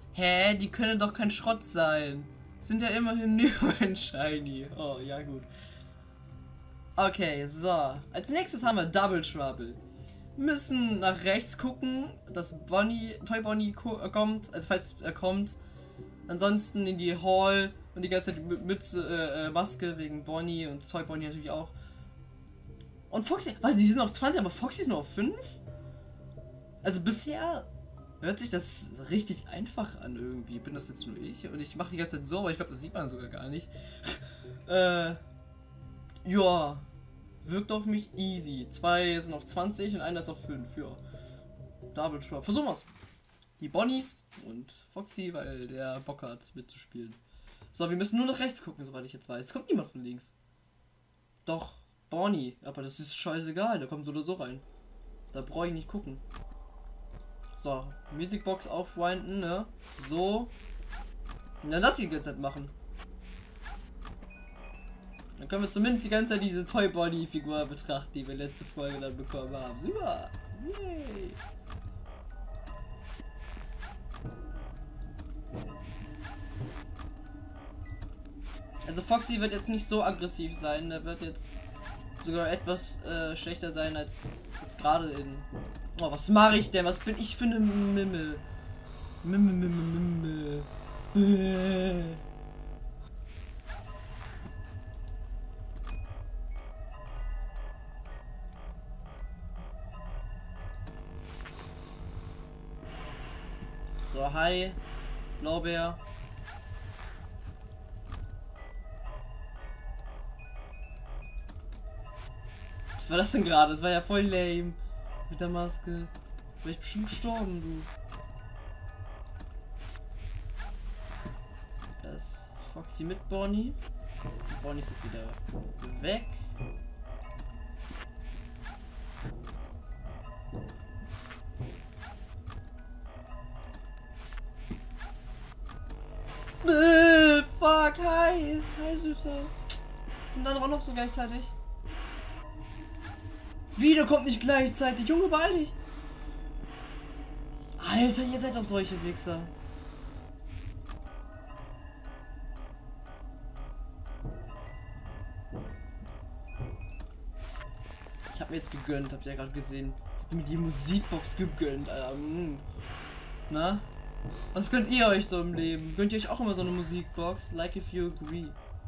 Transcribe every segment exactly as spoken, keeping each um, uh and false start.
Hä? Die können doch kein Schrott sein. Sind ja immerhin nur ein Shiny. Oh, ja gut. Okay, so. Als nächstes haben wir Double Trouble. Müssen nach rechts gucken, dass Bonnie, Toy Bonnie kommt, also falls er kommt. Ansonsten in die Hall und die ganze Zeit Mütze, äh, Maske wegen Bonnie und Toy Bonnie natürlich auch. Und Foxy, was, die sind auf zwanzig, aber Foxy ist nur auf fünf? Also bisher hört sich das richtig einfach an irgendwie. Bin das jetzt nur ich? Und ich mache die ganze Zeit so, aber ich glaube, das sieht man sogar gar nicht. äh, ja, wirkt auf mich easy. Zwei sind auf zwanzig und einer ist auf fünf. Ja, Double Trouble. Versuchen wir's. Die Bonnies und Foxy, weil der Bock hat mitzuspielen. So, wir müssen nur nach rechts gucken, soweit ich jetzt weiß. Es kommt niemand von links. Doch, Bonnie. Aber das ist scheißegal, der kommt so oder so rein. Da brauche ich nicht gucken. So, Musicbox aufwinden, ne? So. Und dann lass ich die ganze Zeit machen. Dann können wir zumindest die ganze Zeit diese Toy Bonnie Figur betrachten, die wir letzte Folge dann bekommen haben. Super! Yay! Also Foxy wird jetzt nicht so aggressiv sein, der wird jetzt sogar etwas äh, schlechter sein als, als gerade in... Oh, was mache ich denn? Was bin ich für eine Mimmel? Mimmel, Mimmel, Mimmel. So, hi, Blaubeer. Was war das denn gerade? Das war ja voll lame. Mit der Maske. Wäre ich bestimmt gestorben, du. Das ist Foxy mit Bonnie. Bonnie ist jetzt wieder weg. Äh, fuck, hi. Hi, Süßer. Und dann auch noch so gleichzeitig. Wieder kommt nicht gleichzeitig. Junge, beeil dich. Alter, ihr seid doch solche Wichser. Ich hab mir jetzt gegönnt, habt ihr ja gerade gesehen. Ich hab mir die Musikbox gegönnt, Alter. Na? Was gönnt ihr euch so im Leben? Gönnt ihr euch auch immer so eine Musikbox? Like if you agree.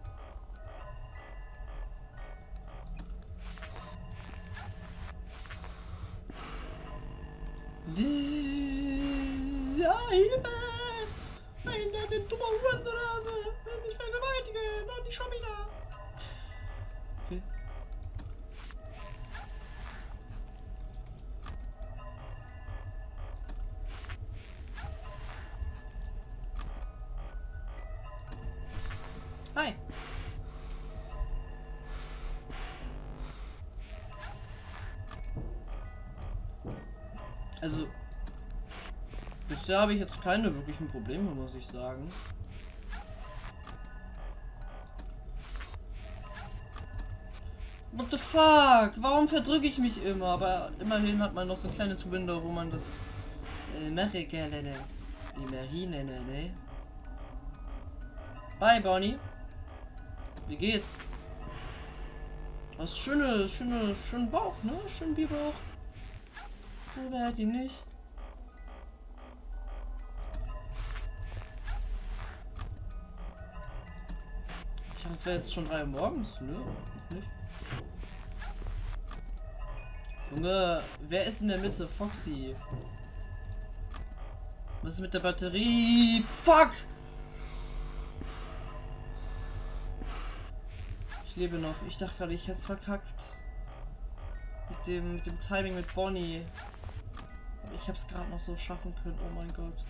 Ja, Hilfe! Nein, der nimmt dummer Hurensohnase! Will mich vergewaltigen! Und nicht schon wieder! Okay. Hi! Also, bisher habe ich jetzt keine wirklichen Probleme, muss ich sagen. What the fuck? Warum verdrücke ich mich immer? Aber immerhin hat man noch so ein kleines Window, wo man das äh, mache gerne. Die Marine, ne? Bye, Bonnie. Wie geht's? Was schöne, schöne, schönen Bauch, ne? Schönen Bierbauch. So, wer hat ihn nicht? Ich dachte, es wäre jetzt schon drei Uhr morgens, ne? Nicht? Junge, wer ist in der Mitte? Foxy. Was ist mit der Batterie? Fuck! Ich lebe noch. Ich dachte gerade, ich hätte es verkackt. Mit dem, mit dem Timing mit Bonnie. Aber ich habe es gerade noch so schaffen können. Oh mein Gott.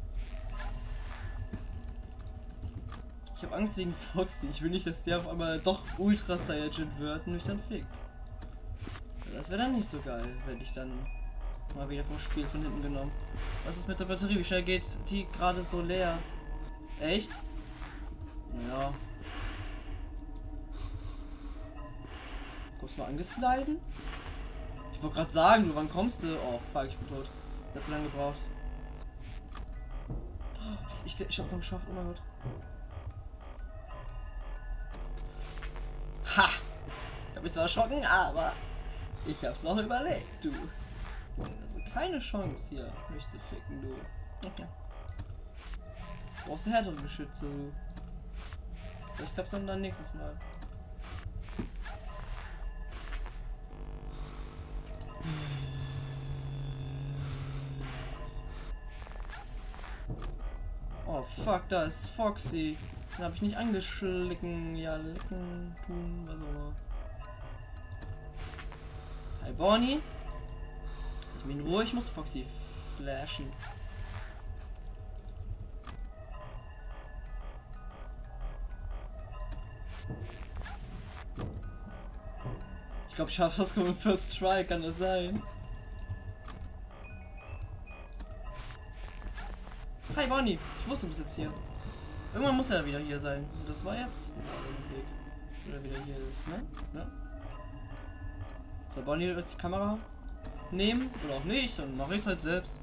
Ich habe Angst wegen Foxy. Ich will nicht, dass der auf einmal doch Ultra Saiyajin wird und mich dann fickt. Das wäre dann nicht so geil, wenn ich dann mal wieder vom Spiel von hinten genommen. Was ist mit der Batterie? Wie schnell geht die gerade so leer? Echt? Ja. Kommst du mal angesliden? Ich wollte gerade sagen, du, wann kommst du? Oh fuck, ich bin tot. Ich hab zu lange gebraucht. Ich ich, ich hab's noch geschafft, oh mein Gott. Ha! Ich hab mich zwar erschrocken, aber ich hab's noch überlebt, du. Also keine Chance hier, mich zu ficken, du. Okay. Du brauchst härtere Geschütze, du. Ich glaub's dann nächstes Mal. Oh fuck, da ist Foxy. Den habe ich nicht angeschlicken. Ja, lecken, tun, was auch immer. Hi Bonnie. Ich bin in Ruhe, ich muss Foxy flashen. Ich glaube, ich habe das mit First Try, kann das sein? Hi Bonnie, ich wusste, du bist jetzt hier. Irgendwann muss er wieder hier sein. Und das war jetzt. Oder wieder hier ist, ne? Ja. Soll Bonnie jetzt die Kamera nehmen? Oder auch nicht? Dann mache ich es halt selbst.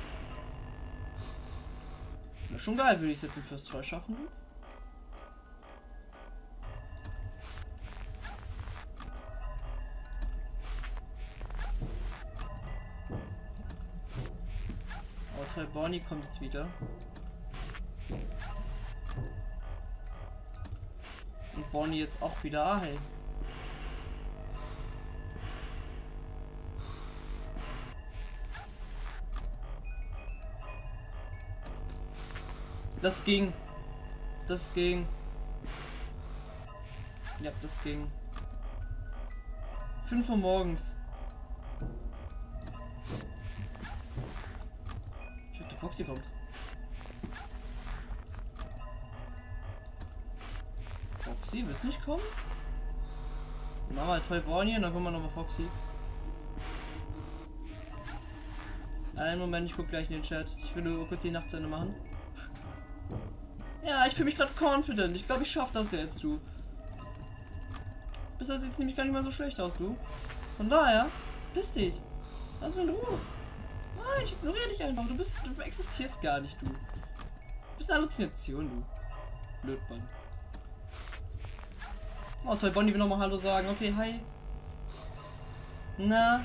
Na, schon geil, würde ich es jetzt im First Try schaffen. Oh toll, Bonnie kommt jetzt wieder. Und Bonnie jetzt auch wieder. Ah, hey. Das ging. Das ging. Ja, das ging. fünf Uhr morgens. Ich dachte, Foxy kommt. Foxy, willst du nicht kommen? Dann machen wir halt Toy Bonnie und dann kommen wir nochmal Foxy. Einen Moment, ich guck gleich in den Chat. Ich will nur kurz die Nacht zu Ende machen. Ja, ich fühle mich gerade confident. Ich glaube, ich schaffe das jetzt, du. Bisher sieht es nämlich gar nicht mal so schlecht aus, du. Von daher, piss dich. Lass mich in Ruhe. Nein, ich ignoriere dich einfach. Du bist, du existierst gar nicht, du. Du bist eine Halluzination, du. Blödmann. Oh, Toy Bonnie will nochmal Hallo sagen. Okay, hi. Na?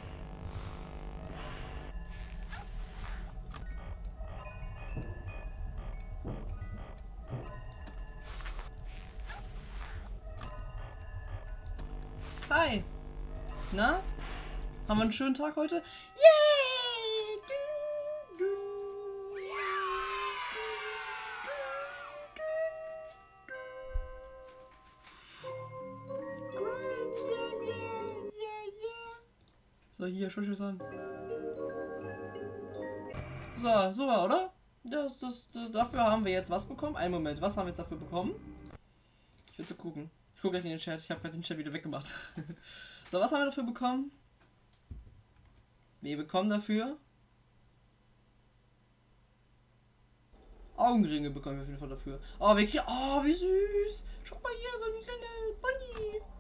Hi. Na? Haben wir einen schönen Tag heute? Yay! Du, du. So, hier, schau dir das an. So, super, oder? Das, das, das, dafür haben wir jetzt was bekommen. Einen Moment, was haben wir jetzt dafür bekommen? Ich will zu gucken. Ich gucke gleich in den Chat. Ich habe gerade den Chat wieder weggemacht. So, was haben wir dafür bekommen? Wir bekommen dafür Augenringe bekommen wir auf jeden Fall dafür. Oh, wir kriegen. Oh, wie süß! Schau mal hier, so eine kleine Bunny.